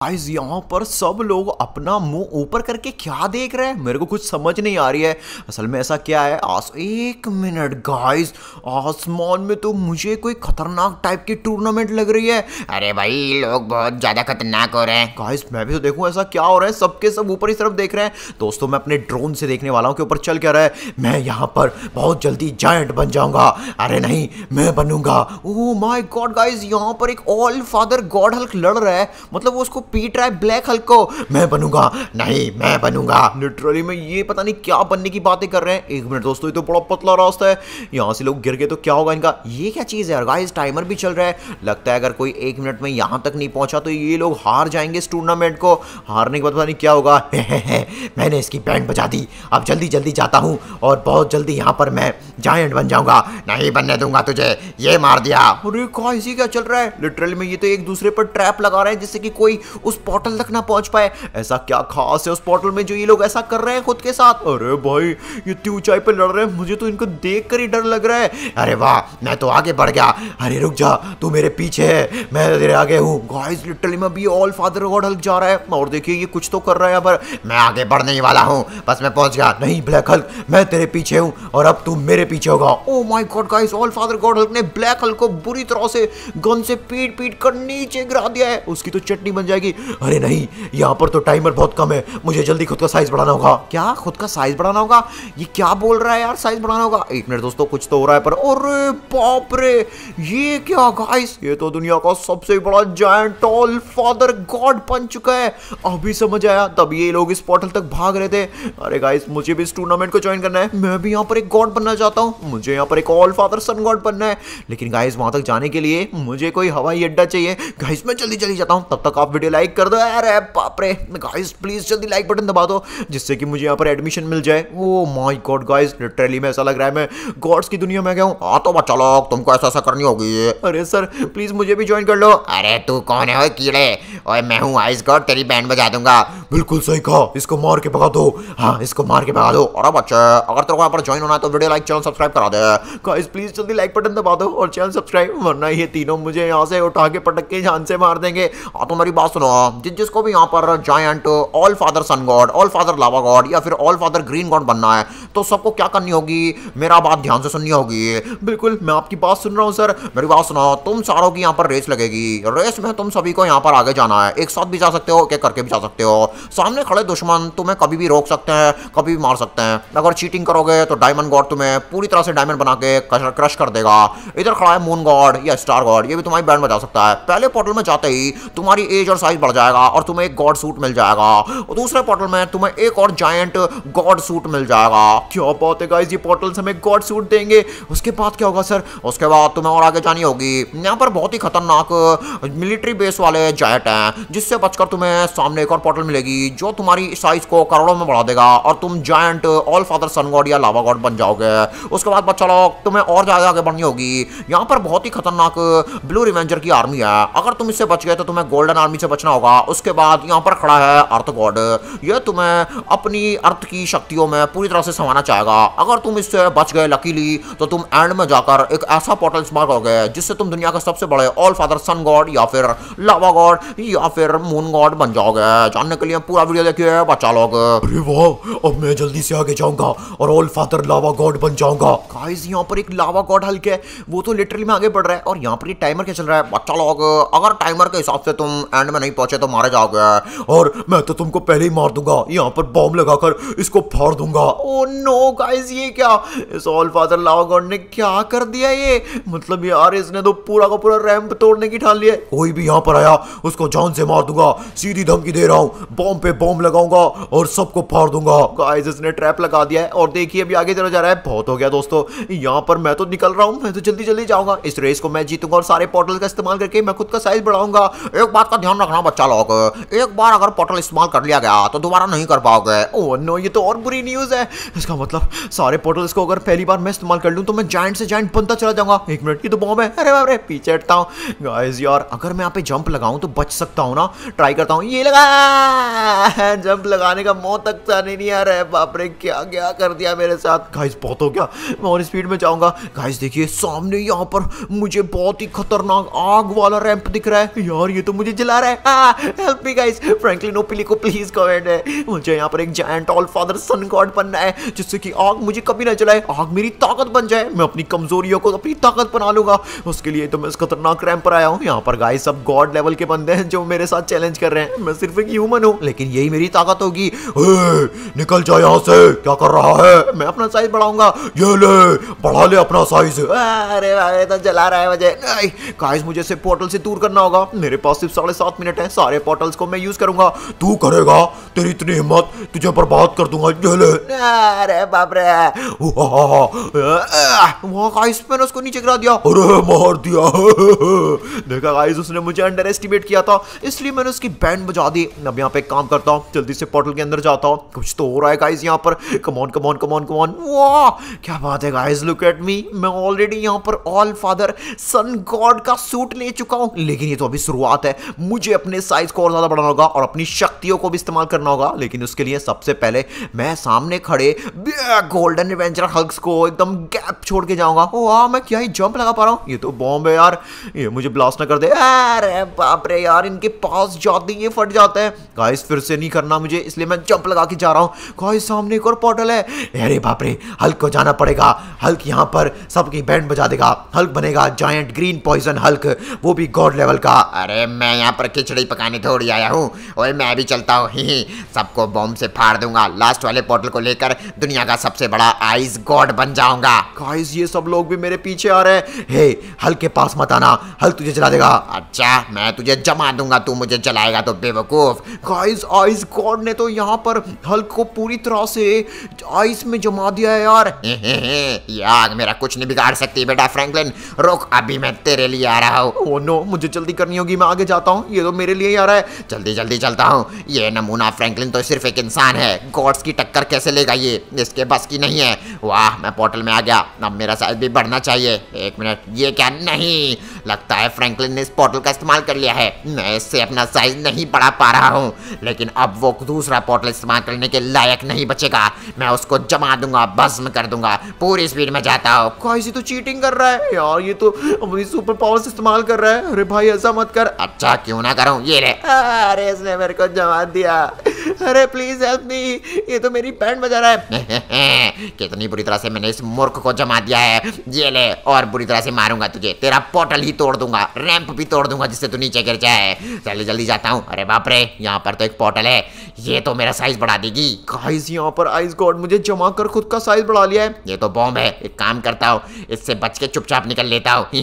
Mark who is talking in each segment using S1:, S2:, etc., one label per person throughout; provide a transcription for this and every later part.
S1: Guys यहाँ पर सब लोग अपना मुंह ऊपर करके क्या देख रहे हैं, मेरे को कुछ समझ नहीं आ रही है। असल में ऐसा क्या है, एक मिनट गाइस, आसमान में तो मुझे कोई खतरनाक टाइप की टूर्नामेंट लग रही है।
S2: अरे भाई लोग बहुत ज्यादा खतरनाक हो रहे हैं।
S1: गाइस मैं भी तो देखूं ऐसा क्या हो रहा है, सबके सब ऊपर ही तरफ देख रहे हैं। दोस्तों मैं अपने ड्रोन से देखने वाला हूं कि ऊपर चल क्या रहा है। मैं यहाँ पर बहुत जल्दी जायंट बन जाऊंगा। अरे नहीं, मैं बनूंगा। ओह माय गॉड गाइस, यहाँ पर एक ऑल फादर गॉड हल्क लड़ रहा है, मतलब वो उसको पीट रहा है ब्लैक हल्क को। मैं बनूंगा, नहीं मैं बनूंगा। लिटरली में ये पता नहीं क्या बनने की बातें कर रहे हैं। एक मिनट दोस्तों, ये तो बड़ा पतला रास्ता है, यहाँ से लोग गिर गए तो क्या होगा इनका। ये क्या चीज है यार गाइस, टाइमर भी चल रहा है। लगता है अगर कोई 1 मिनट में यहाँ तक नहीं पहुंचा तो ये लोग हार जाएंगे इस टूर्नामेंट को। हारने के बाद पता नहीं क्या होगा। मैंने इसकी बैंड बजा दी, अब जल्दी जल्दी जाता हूँ और बहुत जल्दी यहाँ पर मैं जायंट बन जाऊंगा।
S2: नहीं बनने दूंगा तुझे, ये मार दिया।
S1: अरे गाइस ये क्या चल रहा है। लिटरली में ये तो एक दूसरे पर ट्रैप लगा रहे हैं जिससे कि कोई उस पोर्टल तक ना पहुंच पाए। ऐसा क्या खास है उस पोर्टल में जो ये लोग ऐसा कर रहे हैं खुद के साथ। अरे भाई ये इतनी ऊंचाई पे लड़ रहे हैं, मुझे तो इनको देख कर ही डर लग रहा है।
S2: अरे वाह, मैं तो आगे बढ़ गया।
S1: अरे रुक जा, तू मेरे पीछे है, मैं तेरे आगे हूँ। गाइस लिटरली में अभी ऑल फादर गॉड हल्क जा रहा है और देखिए ये कुछ तो कर रहा है यहाँ पर।
S2: मैं आगे बढ़ने ही वाला हूँ, बस मैं पहुंच गया।
S1: नहीं ब्लैक हल्क, मैं तेरे पीछे हूँ और अब तू मेरे पीछे होगा। Oh my God guys, all father god Hulk ने ब्लैक हल्क को बुरी तरह से गन से पीट पीट कर नीचे गिरा दिया है। उसकी तो चटनी बन जाएगी। अरे नहीं, यहाँ पर तो टाइमर बहुत कम है, मुझे जल्दी खुद का साइज बढ़ाना होगा। क्या खुद का साइज बढ़ाना होगा? ये क्या बोल रहा है यार, साइज बढ़ाना होगा। 1 मिनट दोस्तों, कुछ तो हो रहा है पर। अरे बाप रे, ये क्या गाइस, ये तो दुनिया का सबसे बड़ा जायंट ऑल फादर गॉड बन चुका है। अभी समझ आया, तब ये लोग इस पोर्टल तक भाग रहे थे। अरे गाइस मुझे भी इस टूर्नामेंट को ज्वाइन करना है, मैं भी यहाँ पर एक गॉड बनना चाहता हूँ। मुझे यहाँ पर एक ऑल फादर सन गॉड बनना है, लेकिन गाइस वहां तक जाने के लिए मुझे कोई हवाई अड्डा चाहिए। गाइस मैं जल्दी जल्दी जाता हूँ, तब तक आप वीडियो लाइक कर दो। अरे बाप रे गाइस, प्लीज जल्दी लाइक बटन दबा दो जिससे कि मुझे यहाँ पर एडमिशन मिल जाए। Oh my God guys, literally में ऐसा लग रहा है मैं गॉड्स की दुनिया में गया हूँ।
S2: हाँ तो बच्चा लोग, तुमको ऐसा करनी होगी।
S1: अरे सर प्लीज मुझे भी ज्वाइन कर लो।
S2: अरे तू कौन है कीड़े? ओए मैं हूँ आइस गॉड, तेरी बैंड बजा दूंगा।
S1: बिल्कुल सही कहा, इसको मार के भगा दो। हाँ इसको मार के भगा दो।
S2: अरे बच्चे, अगर तेरे को यहाँ पर ज्वाइन होना है तो वीडियो लाइक, चैनल सब्सक्राइब करा दे।
S1: गाइस प्लीज जल्दी लाइक बटन दबा दो और चैनल सब्सक्राइब, वरना ये तीनों मुझे यहाँ से उठा के पटक के जान से मार देंगे।
S2: हाँ तो मेरी बात सुनो, जिसको भी यहाँ पर giant all father sun god, all father lava god या फिर ऑल फादर ग्रीन गॉड बनना है तो सबको क्या करनी होगी, मेरा बात ध्यान से सुननी होगी।
S1: बिल्कुल मैं आपकी बात सुन रहा हूँ सर।
S2: मेरी बात सुनो, तुम सारों की यहाँ पर रेस लगेगी। रेस में तुम सभी को यहाँ पर आगे जाना है, एक साथ भी जा सकते हो, एक करके भी जा सकते हो। सामने खड़े दुश्मन तुम्हें कभी भी रोक सकते हैं, कभी भी मार सकते हैं। अगर चीटिंग करोगे तो डायमंड गॉड तुम्हें पूरी तरह से डायमंड बना के क्रश कर देगा। इधर खड़ा है मून गॉड या स्टार गॉड, ये भी तुम्हारी बैंड बजा सकता है। पहले पोर्टल में जाते ही तुम्हारी एज और साइज बढ़ जाएगा और तुम्हें एक गॉड सूट मिल जाएगा, और दूसरे पोर्टल में तुम्हें एक और जायंट गॉड सूट मिल जाएगा।
S1: क्या बात है गाइस, ये पोर्टल्स हमें गॉड सूट देंगे। उसके बाद क्या होगा सर?
S2: उसके बाद तुम्हें और आगे जानी होगी। यहाँ पर बहुत ही खतरनाक मिलिट्री बेस वाले जायंट हैं, जिससे बचकर तुम्हें सामने एक और पोर्टल मिलेगी जो तुम्हारी साइज को करोड़ों में बढ़ा देगा और तुम giant all father sun god या लावा गॉड बन जाओगे। उसके बाद बच्चा लोग, तुम्हें और ज्यादा आगे बढ़नी होगी। यहाँ पर बहुत ही खतरनाक ब्लू रिवेंजर की आर्मी है, अगर तुम इससे बच गए तो तुम्हें गोल्डन आर्मी से बचना होगा। उसके बाद यहाँ पर खड़ा है अर्थ गॉड, यह तुम्हें अपनी अर्थ की शक्तियों में पूरी तरह से समाना चाहेगा। अगर तुम इससे बच गए लकीली तो तुम एंड में जाकर एक ऐसा पोर्टल इस्तेमाल करोगे जिससे तुम दुनिया के सबसे बड़े ऑल फादर सन गॉड या फिर लावा गॉड या फिर मून गॉड बन जाओगे। जानने के लिए पूरा वीडियो देखिए बच्चा लोग।
S1: अरे वाह, अब मैं जल्दी से आगे जाऊंगा और ऑल फादर लावा गॉड बन जाऊंगा। गाइस यहाँ पर एक लावा गॉड हल्क है, वो तो लिटरली में आगे बढ़ रहा है। और यहाँ पर ये टाइमर क्या चल रहा है
S2: बच्चा लोग? अगर टाइमर के हिसाब से तुम एंड में नहीं पहुंचे तो मारे जाओगे,
S1: और मैं तो तुमको पहले ही मार दूंगा। यहाँ पर बॉम्ब लगाकर इसको फाड़ दूंगा। ओह नो गाइस, ये क्या, इस ऑल फादर लावा गॉड ने क्या कर दिया ये? मतलब यार इसने तो पूरा का पूरा रैंप तोड़ने की ठान लिया। कोई भी यहाँ पर आया उसको जान से मार दूंगा, सीधी धमकी दे रहा हूँ। बॉम्ब पे बॉम्ब लगाऊंगा और सबको फाड़ दूंगा। गाइस इसने ट्रैप लगा दिया है और देखिए अभी आगे चला जा रहा है। बहुत हो गया दोस्तों, यहाँ पर मैं तो निकल रहा हूँ, मैं तो जल्दी जल्दी जाऊंगा। इस रेस को मैं जीतूंगा और सारे पोर्टल का इस्तेमाल करके मैं खुद का साइज बढ़ाऊंगा।
S2: एक बात का ध्यान रखना बच्चा लोग, एक बार अगर पोर्टल इस्तेमाल कर लिया गया तो दोबारा नहीं कर पाओगे।
S1: ओह नो, ये तो और बुरी न्यूज़ है। इसका मतलब सारे पोर्टल्स को अगर पहली बार मैं इस्तेमाल कर लूँ तो मैं जायंट से जायंट बनता चला जाऊंगा। 1 मिनट, ये तो बॉम्ब है। अरे बाप रे, पीछे हटता हूँ। गाइस यार अगर मैं यहाँ पे जंप लगाऊं तो बच सकता हूँ ना? ट्राई करता हूँ, ये लगा। जंप लगाने का मौत तक जाने नहीं आ रहा है। बाप रे, क्या क्या कर दिया मेरे साथ। गाइस बहुत हो गया, मैं और स्पीड में जाऊंगा। गाइस देखिए सामने यहाँ पर मुझे बहुत ही खतरनाक आग वाला रैंप दिख रहा है। यार ये तो मुझे जला रहा है। Help me guys, Franklin OP लिखो प्लीज कमेंट है। मुझे यहाँ पर एक giant all father sun god बनना है, जिससे कि आग मुझे कभी ना जलाए, आग मेरी ताकत बन जाए, मैं अपनी कमजोरियों को अपनी ताकत बना लूंगा। उसके लिए तो मैं इस खतरनाक रैंप पर आया हूँ। यहाँ पर गाइस सब गॉड लेवल के बंदे हैं जो मेरे साथ चैलेंज कर रहे हैं। मैं सिर्फ एक ह्यूमन हूँ, लेकिन यही मेरी ताकत होगी। निकल जा यहाँ से, क्या कर रहा है? मैं अपना साइज बढ़ाऊंगा। ये ले, बढ़ा ले अपना साइज। अरे अरे तो जला रहा है मुझे। गाइस मुझे से पोर्टल से दूर करना होगा। मेरे पास सिर्फ 7.5 मिनट है, सारे पोर्टल्स को मैं यूज करूंगा। तू करेगा? तेरी इतनी हिम्मत, तुझे बर्बाद कर दूंगा। ये ले। अरे बाप रे, वहाँ गाइस मैंने उसको नीचे गिरा दिया। अरे मार दिया। देखा गाइस, उसने मुझे अंडर एस्टिमेट किया था, इसलिए मैंने उसकी बैंड बजा दी। अब यहाँ पे एक काम करता हूँ, जल्दी से पोर्टल के अंदर जाता हूँ। कुछ तो हो रहा है गाइस यहाँ पर। Come on come on come on come on. वाह क्या बात है गाइस, लुक एट मी। मैं ऑलरेडी यहाँ पर ऑल फादर सन गॉड का सूट ले चुका हूँ, लेकिन ये तो अभी शुरुआत है। मुझे अपने साइज को और ज्यादा बढ़ाना होगा और अपनी शक्तियों को भी इस्तेमाल करना होगा। लेकिन उसके लिए सबसे पहले मैं सामने खड़े गोल्डन रिवेंजर हल्क्स को एकदम गैप छोड़ के जाऊंगा। वाह मैं क्या ही जंप लगा पा रहा हूँ। ये तो बॉम्ब है यार, ये मुझे ब्लास्ट ना कर दे। अरे बाप रे यार, इनके पास जाते ही ये फट जाता है। गाइस फिर से नहीं करना मुझे, इसलिए मैं जंप लगा के जा रहा हूँ। गाइस सामने एक और पोर्टल है। अरे बाप रे, हल्क को जाना पड़ेगा। हल्क यहाँ पर सबकी बैंड बजा देगा। हल्क बनेगा जायंट ग्रीन पॉइजन हल्क, वो भी गॉड लेवल का।
S2: अरे मैं यहाँ पर खिचड़ी पकाने थोड़ी आया हूँ, और मैं भी चलता हूँ। सबको बॉम्ब से फाड़ दूंगा। लास्ट वाले पोर्टल को लेकर दुनिया का सबसे बड़ा आइस गॉड बन जाऊंगा।
S1: गाइस ये सब लोग भी मेरे पीछे आ रहे हैं। हे हल्क के पास मत आना, हल्क तुझे जला देगा।
S2: अच्छा मैं तुझे जमा दूंगा, तू मुझे जलाएगा तो बेवकूफ।
S1: गाइस आइस गॉड ने तो यहाँ पर हल्क को पूरी तरह से आइस में जमा दिया है यार।
S2: ये आग मेरा कुछ नहीं बिगाड़ सकती बेटा फ्रैंकलिन। रुक, अभी मैं तेरे लिए आ रहा हूँ।
S1: ओह नो, मुझे जल्दी करनी होगी, मैं आगे जाता हूँ। ये तो मेरे लिए ही आ रहा है।
S2: जल्दी जल्दी चलता हूँ। ये नमूना फ्रैंकलिन तो सिर्फ एक इंसान है, गॉड्स की टक्कर कैसे लेगा ये, इसके बस की नहीं है। वाह मैं पोर्टल में आ गया, अब मेरा साइज भी बढ़ना चाहिए। एक मिनट, ये क्या? नहीं, लगता है फ्रैंकलिन ने इस पोर्टल का इस्तेमाल कर लिया है। मैं इससे अपना साइज नहीं बढ़ा पा रहा हूँ, लेकिन अब वो दूसरा पोर्टल इस्तेमाल करने के लायक नहीं बचेगा। मैं उसको जमा दूंगा, भस्म कर दूंगा। पूरी स्पीड में जाता हूँ।
S1: गाइस ये तो चीटिंग कर रहा है यार, ये तो अपनी सुपर पावर्स इस्तेमाल कर रहा है। अरे भाई ऐसा मत कर।
S2: अच्छा क्यों ना करूँ, ये ले।
S1: अरे इसने मेरे को जमा दिया। अरे प्लीज हेल्प मी, ये तो मेरी बैंड बजा रहा है।
S2: कितनी बुरी तरह से मैंने इस मूर्ख को जमा दिया है। ये ले, और बुरी तरह से मारूंगा तुझे। तेरा पोर्टल ही तोड़ दूंगा, रैंप भी तोड़ दूंगा, जिससे तू नीचे गिर जाए। जल्दी जल्दी जाता हूँ। अरे बाप रे, यहाँ पर तो एक पोर्टल है, ये तो मेरा साइज बढ़ा देगी।
S1: गाइस यहाँ पर आइस गॉड मुझे जमा कर खुद का साइज बढ़ा लिया है।
S2: ये तो बॉम्ब है। एक काम करता हूँ, इससे बच के चुपचाप निकल लेता हूँ।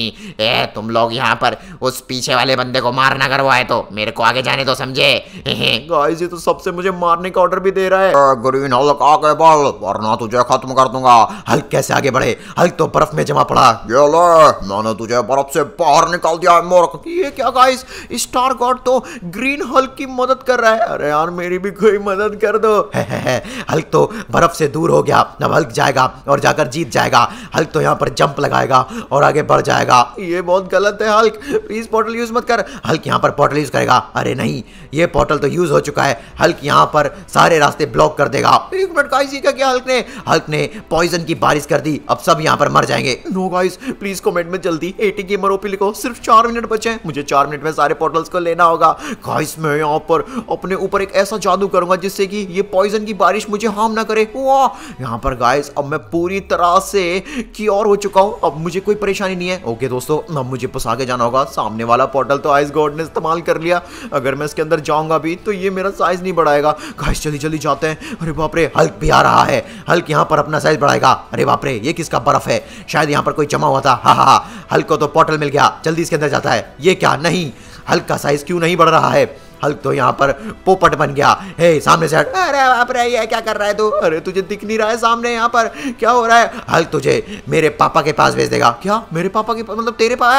S2: तुम लोग यहाँ पर उस पीछे वाले बंदे को मारना करवाए तो मेरे को आगे जाने दो, समझे?
S1: गाइस ये तो सबसे मुझे मारने का ऑर्डर भी दे रहा है।
S2: ग्रीन हल्क आगे बढ़, वरना तुझे खत्म कर दूंगा।
S1: हल्क कैसे आगे बढ़े? हल्क तो बर्फ में जमा पड़ा।
S2: ये ले, मैंने तुझे बर्फ से बाहर निकाल दिया है मूर्ख।
S1: ये क्या गाइस, स्टार गॉड तो ग्रीन हल्क की मदद कर रहा है। अरे यार मेरी भी कोई मदद कर दो। हल्क तो बर्फ से दूर हो गया, अब हल्क जाएगा और जाकर जीत जाएगा। हल्क तो यहाँ पर जंप लगाएगा और आगे बढ़ जाएगा। ये बहुत गलत है हल्क, प्लीज पोर्टल यूज मत कर। हल्क यहाँ पर पोर्टल यूज करेगा। अरे नहीं, ये पोर्टल तो यूज हो चुका है। हल्क यहाँ पर सारे रास्ते ब्लॉक कर देगा। एक मिनट गाइस, ये क्या किया हल्क ने पॉइजन की बारिश कर दी। अब सब यहाँ पर मर जाएंगे। नो गाइस प्लीज कमेंट में जल्दी 80 गेमर ओपी लिखो। सिर्फ 4 मिनट बचे हैं, मुझे 4 मिनट में सारे पोर्टल्स को लेना होगा। गाइस मैं यहाँ पर अपने ऊपर एक ऐसा जादू करूंगा जिससे कि ये पॉइजन की बारिश मुझे हार्म ना करे। वाह यहाँ पर गाइस अब मैं पूरी तरह से क्योर हो चुका हूँ, अब मुझे कोई परेशानी नहीं है। ओके दोस्तों, अब मुझे बस आगे जाना होगा। सामने वाला पोर्टल तो आइस गॉड ने इस्तेमाल कर लिया, अगर मैं इसके अंदर जाऊंगा भी तो ये मेरा साइज नहीं बढ़ाएगा। गाइस जल्दी जल्दी जाते हैं। अरे बाप रे, हल्क भी आ रहा है। हल्क यहाँ पर अपना साइज बढ़ाएगा। अरे बाप रे, ये किसका बर्फ है? शायद यहाँ पर कोई जमा हुआ था। हा हल्क को तो पोर्टल मिल गया, जल्दी इसके अंदर जाता है। ये क्या? नहीं, हल्क का साइज क्यों नहीं बढ़ रहा है? हल्क तो यहाँ पर पोपट बन गया। हे सामने से हट। अरे बाप रे, ये क्या कर रहा है तू? अरे तुझे दिख नहीं रहा है सामने यहाँ पर क्या हो रहा है? हल्क तुझे मेरे पापा के पास भेज देगा। क्या मेरे पापा के पास? मतलब तेरे पास?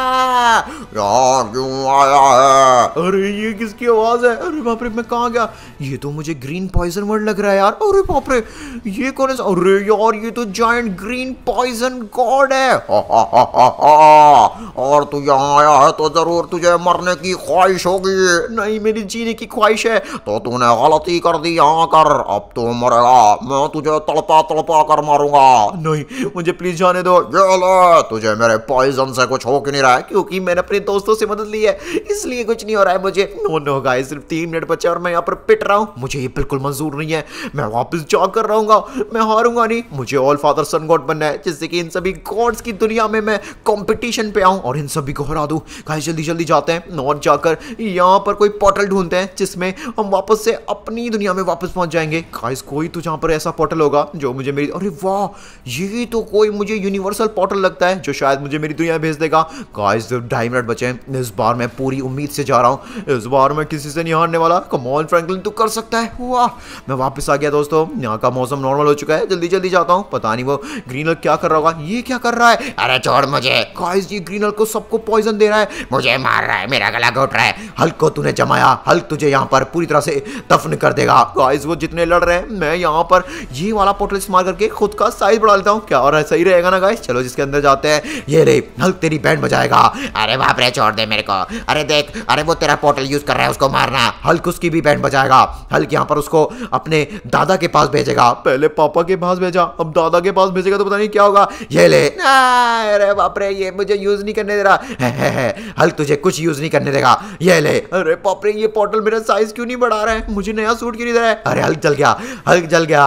S2: यार क्यों आया है?
S1: अरे ये किसकी आवाज है? अरे बाप रे, मैं कहाँ गया? ये तो मुझे ग्रीन पॉइजन वर्ड लग रहा है यार। अरे बाप रे, ये कौन है? अरे यार ये तो जायंट ग्रीन पॉइजन गॉड है।
S2: और तू यहाँ आया है तो जरूर तुझे मरने की ख्वाहिश होगी।
S1: नहीं मेरी जीने की ख्वाहिश है। तो तूने गलती कर दी यहाँ कर, अब तू मरेगा, मैं तुझे तड़पा तड़पा कर मारूंगा। नहीं मुझे प्लीज जाने दो।
S2: ये ले, तुझे मेरे पॉइजन से कुछ हो क्यों नहीं रहा है?
S1: क्योंकि मैंने अपने दोस्तों से मदद ली है इसलिए कुछ नहीं हो रहा है मुझे। नो नो गाइस, सिर्फ 3 मिनट बचे और मैं यहाँ पर पिट रहा हूँ। मुझे ये बिल्कुल मंजूर नहीं है, मैं वापस जा कर रहूंगा, मैं हारूंगा नहीं। मुझे ऑल फादर सन गॉड बनना है, जिससे कि इन सभी गॉड्स की दुनिया में मैं कंपटीशन पे आऊं और इन सभी को हरा दूं। गाइस जल्दी जल्दी जाते हैं और जाकर यहाँ पर कोई पोर्टल ढूंढते हैं जिसमें हम वापस से अपनी दुनिया में वापस पहुंच जाएंगे। गाइस कोई तो जहाँ पर ऐसा पोर्टल होगा जो मुझे मेरी, अरे वाह, ये तो कोई मुझे यूनिवर्सल पोर्टल लगता है जो शायद मुझे मेरी दुनिया में भेज देगा। गाइस 2.5 मिनट बचे हैं, इस बार मैं पूरी उम्मीद से जा रहा हूँ, इस बार मैं किसी से नहीं हारने वाला। कम ऑन फ्रैंकलिन, तू कर सकता है। वाह, मैं वापस आ गया दोस्तों, यहाँ का मौसम नॉर्मल हो चुका है। जल्दी जल्दी जाता हूँ, पता नहीं वो ग्रीन हल्क क्या कर रहा होगा। ये क्या कर रहा है?
S2: अरे छोड़ मुझे।
S1: गाइस ये ग्रीन हल्क को सबको पॉइजन दे रहा है,
S2: मुझे मार रहा है, मेरा गला घोट रहा है।
S1: हल्क को तूने जमाया, हल्क तुझे यहाँ पर पूरी तरह से दफन कर देगा। गाइस वो जितने लड़ रहे हैं, मैं यहाँ पर ये वाला पोर्टल इस्तेमाल करके खुद का साइज बढ़ा लेता हूँ। क्या हो रहा है? सही रहेगा ना गाइस? चलो जिसके अंदर जाते हैं। ये ले, हल्क तेरी बैंड बजाएगा।
S2: अरे बाप रे, छोड़ दे मेरे को। अरे देख, अरे वो तेरा पोर्टल यूज कर रहा है, उसको मारना।
S1: हल्क उसकी भी बैंड बजाएगा। हल्क यहाँ पर उसको अपने दादा के पास भेजेगा। पहले पापा के पास भेजा, अब दादा के पास भेजेगा तो पता नहीं क्या होगा। ये ले, अरे बाप रे, ये मुझे यूज नहीं करने दे रहा है। हल्क तुझे कुछ यूज नहीं करने देगा। ये ले, अरे बाप रे, ये पोर्टल मेरा साइज क्यों नहीं बढ़ा रहा है? मुझे नया सूट क्यों नहीं दे रहा है? अरे हल्क जल गया, हल्क जल गया।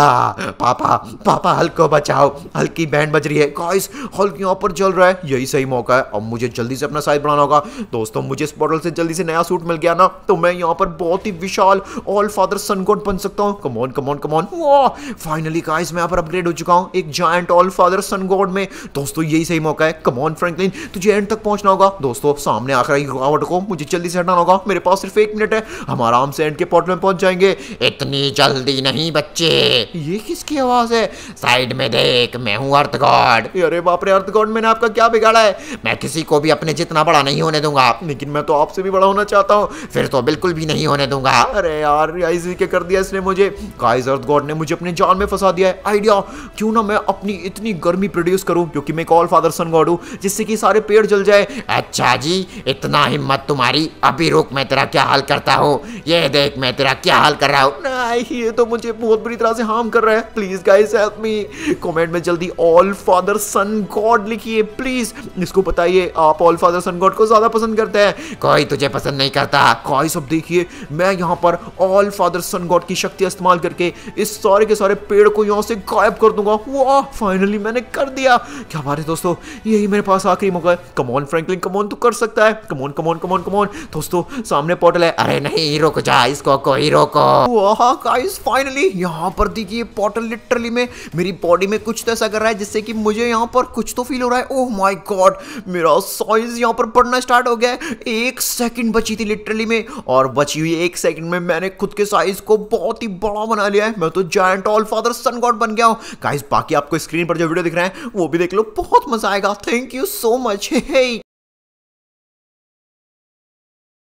S1: पापा पापा, हल्क को बचाओ, हल्क की बैंड बज रही है। गाइस हल्क यहाँ पर जल रहा है, यही सही मौका है। अब मुझे जल्दी से अपना साइज बढ़ाना होगा। दोस्तों मुझे इस पोर्टल से जल्दी से नया सूट मिल गया ना, तो मैं यहाँ पर बहुत ही विशाल ऑल फादर सन गॉड बन सकता हूँ। Come on come on come on. वाह, फाइनली गाइस मैं यहाँ पर अपग्रेड हो चुका हूँ एक giant all father sun god में। दोस्तों यही सही मौका है। कम ऑन फ्रैंकलिन, तुझे एंड तक पहुंचना होगा। दोस्तों सामने आकर रुकावट को मुझे जल्दी से हटाना होगा। मेरे पास सिर्फ 1 मिनट है, हम आराम से एंड के पोर्टल में पहुंच जाएंगे।
S2: इतनी जल्दी नहीं बच्चे।
S1: ये किसकी आवाज है?
S2: साइड में देख, मैं हूँ अर्थ गॉड।
S1: अरे बाप रे, अर्थ गॉड, मैंने आपका क्या बिगाड़ा है?
S2: मैं किसी को भी अपने जितना बड़ा नहीं होने दूंगा।
S1: लेकिन मैं तो आपसे भी बड़ा होना चाहता हूँ।
S2: फिर तो बिल्कुल भी नहीं होने दूंगा।
S1: अरे यार, ऐसे क्या कर दिया इसने मुझे? गाइस अर्थ गॉड ने मुझे अपने जाल में फंसा दिया है। आइडिया, क्यों ना मैं अपनी इतनी गर्मी प्रोड्यूस करूं, क्योंकि मैं एक ऑल फादर सन गॉड हूं, जिससे कि सारे पेड़ जल जाए।
S2: अच्छा जी, इतना हिम्मत तुम्हारी? अभी रुक, मैं तेरा क्या हाल करता हूँ। ये देख, मैं तेरा क्या हाल कर रहा हूँ।
S1: नहीं, ये तो मुझे बहुत बुरी तरह से हार्म कर रहा है। Please guys help me. Comment में जल्दी ऑल फादर सन गॉड लिखिए प्लीज। इसको बताइए आप ऑल फादर सन गॉड को ज्यादा पसंद करते हैं।
S2: कोई तुझे पसंद नहीं करता।
S1: गाइस अब देखिए, मैं यहाँ पर ऑल फादर सन गॉड की शक्ति इस्तेमाल करके इस सारे के सारे पेड़ को यहाँ से गायब कर दूंगा। वाह, फाइनली मैंने कर दिया। क्या बात है दोस्तों, यही मेरे पास आखिरी मौका है। Come on Franklin, come on, तू कर सकता है। Come on come on come on come on. दोस्तों सामने पोर्टल है।
S2: अरे नहीं, रुक जा, इसको कोई रोको।
S1: वाह गाइस, फाइनली यहाँ पर देखिए पोर्टल लिटरली में मेरी बॉडी में कुछ तो ऐसा कर रहा है जिससे कि मुझे यहाँ पर कुछ तो फील हो रहा है। ओह माय गॉड, मेरा साइज यहाँ पर बढ़ना स्टार्ट हो गया है। 1 सेकंड बची थी लिटरली में, और बची हुई 1 सेकंड में मैंने खुद के साइज को बहुत ही बड़ा बना लिया है। मैं तो giant all father sun god बन गया हूँ। गाइस बाकी आपको स्क्रीन पर जो वीडियो दिख रहे हैं वो भी देख लो, बहुत मजा आएगा। Thank you so much.